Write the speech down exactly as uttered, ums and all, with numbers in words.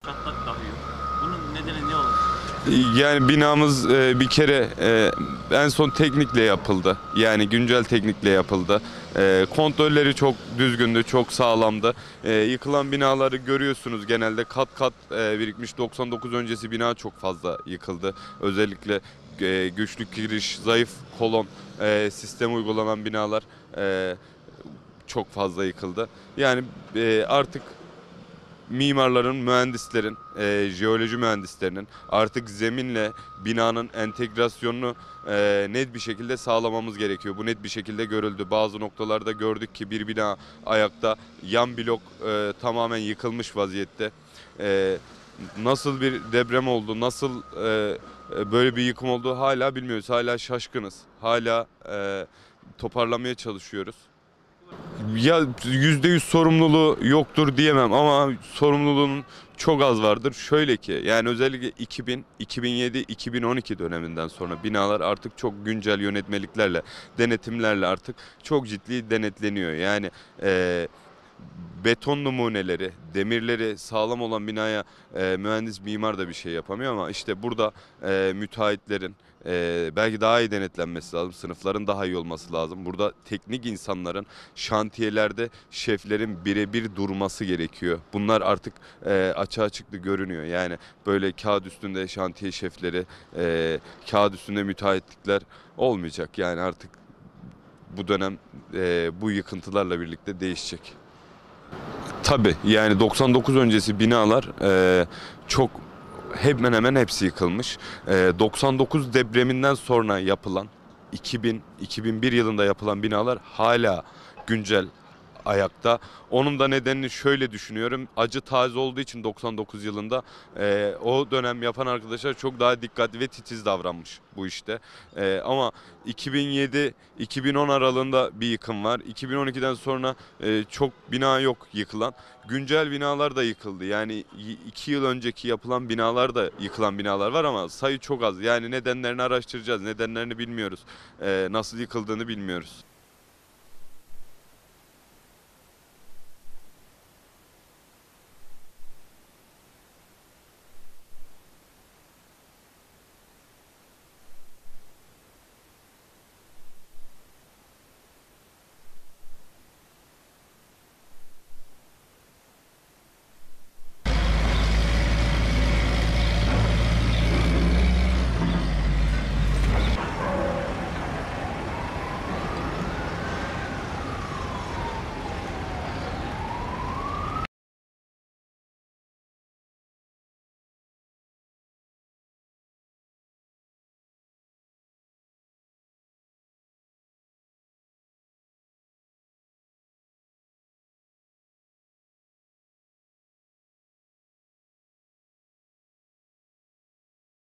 Çatlak dahi yok. Bunun nedeni ne olur? Yani binamız e, bir kere e, en son teknikle yapıldı. Yani güncel teknikle yapıldı. E, kontrolleri çok düzgündü, çok sağlamdı. E, yıkılan binaları görüyorsunuz, genelde kat kat e, birikmiş. doksan dokuz öncesi bina çok fazla yıkıldı. Özellikle e, güçlü giriş, zayıf kolon e, sistemi uygulanan binalar e, çok fazla yıkıldı. Yani e, artık mimarların, mühendislerin, e, jeoloji mühendislerinin artık zeminle binanın entegrasyonunu e, net bir şekilde sağlamamız gerekiyor. Bu net bir şekilde görüldü. Bazı noktalarda gördük ki bir bina ayakta, yan blok e, tamamen yıkılmış vaziyette. E, Nasıl bir deprem oldu, nasıl e, e, böyle bir yıkım oldu hala bilmiyoruz. Hala şaşkınız. Hala e, toparlamaya çalışıyoruz. Ya yüzde yüz sorumluluğu yoktur diyemem ama sorumluluğun çok az vardır. Şöyle ki yani özellikle iki bin, iki bin yedi, iki bin on iki döneminden sonra binalar artık çok güncel yönetmeliklerle, denetimlerle artık çok ciddi denetleniyor. Yani e, beton numuneleri, demirleri sağlam olan binaya e, mühendis mimar da bir şey yapamıyor ama işte burada e, müteahhitlerin e, belki daha iyi denetlenmesi lazım. Sınıfların daha iyi olması lazım. Burada teknik insanların şantiyelerde şeflerin birebir durması gerekiyor. Bunlar artık e, açığa çıktı görünüyor. Yani böyle kağıt üstünde şantiye şefleri, e, kağıt üstünde müteahhitlikler olmayacak. Yani artık bu dönem e, bu yıkıntılarla birlikte değişecek. Tabii yani doksan dokuz öncesi binalar e, çok hemen hemen hepsi yıkılmış. E, doksan dokuz depreminden sonra yapılan iki bin iki bin bir yılında yapılan binalar hala güncel ayakta. Onun da nedenini şöyle düşünüyorum. Acı taze olduğu için doksan dokuz yılında e, o dönem yapan arkadaşlar çok daha dikkatli ve titiz davranmış bu işte. E, ama iki bin yedi iki bin on aralığında bir yıkım var. iki bin on ikiden sonra e, çok bina yok yıkılan. Güncel binalar da yıkıldı. Yani iki yıl önceki yapılan binalar da yıkılan binalar var ama sayı çok az. Yani nedenlerini araştıracağız. Nedenlerini bilmiyoruz. E, nasıl yıkıldığını bilmiyoruz.